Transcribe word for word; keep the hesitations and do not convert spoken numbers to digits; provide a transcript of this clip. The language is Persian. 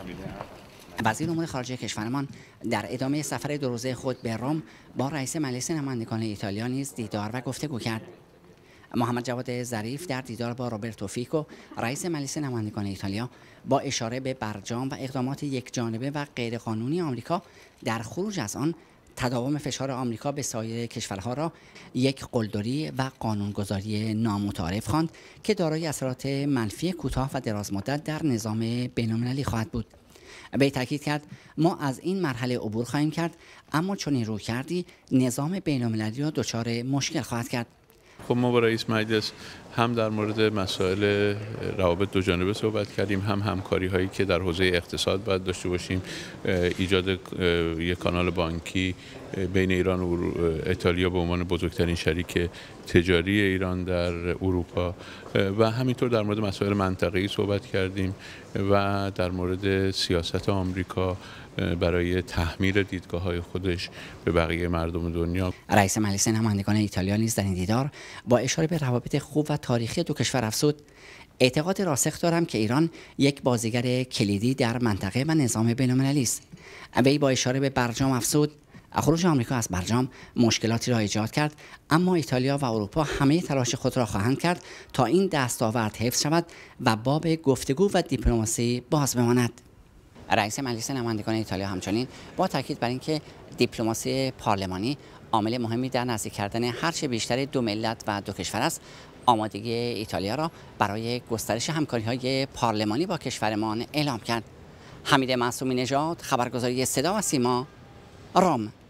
وزیر امور خارجه کشورمان در ادامه سفر دو روزه خود به روم با رئیس مجلس نمایندگان ایتالیا نیز دیدار و گفتگو کرد. محمد جواد ظریف در دیدار با روبرتو فیکو رئیس مجلس نمایندگان ایتالیا با اشاره به برجام و اقدامات یکجانبه و غیرقانونی آمریکا در خروج از آن، تداوم فشار آمریکا به سایر کشورها را یک قلدری و قانونگذاری نامتعارف خواند که دارای اثرات منفی کوتاه و درازمدت در نظام بین‌المللی خواهد بود. به تاکید کرد ما از این مرحله عبور خواهیم کرد، اما چون این روی کردی نظام بین‌المللی را دچار مشکل خواهد کرد. خب ما با رئیس مجلس هم در مورد مسائل روابط دو جانبه صحبت کردیم، هم همکاری هایی که در حوزه اقتصاد باید داشته باشیم، ایجاد یک کانال بانکی بین ایران و ایتالیا به عنوان بزرگترین شریک تجاری ایران در اروپا و همینطور در مورد مسائل منطقه‌ای صحبت کردیم و در مورد سیاست آمریکا برای تحمیل دیدگاه‌های خودش به بقیه مردم دنیا. رئیس مجلس نمایندگان ایتالیا نیز در این دیدار با اشاره به روابط خوب و تاریخی دو کشور افزود: اعتقاد راسخ دارم که ایران یک بازیگر کلیدی در منطقه و نظام بین‌المللی است. وی با اشاره به برجام افزود: خروج آمریکا از برجام مشکلاتی را ایجاد کرد، اما ایتالیا و اروپا همه تلاش خود را خواهند کرد تا این دستاورد حفظ شود و باب گفتگو و دیپلماسی باز بماند. رئیس مجلس نمایندگان ایتالیا همچنین با تاکید بر اینکه دیپلماسی پارلمانی عامل مهمی در نزدیک کردن هرچه بیشتر دو ملت و دو کشور است، آمادگی ایتالیا را برای گسترش همکاری‌های پارلمانی با کشورمان اعلام کرد. حمید معصومی نژاد، خبرگزاری صدا و سیما، روم.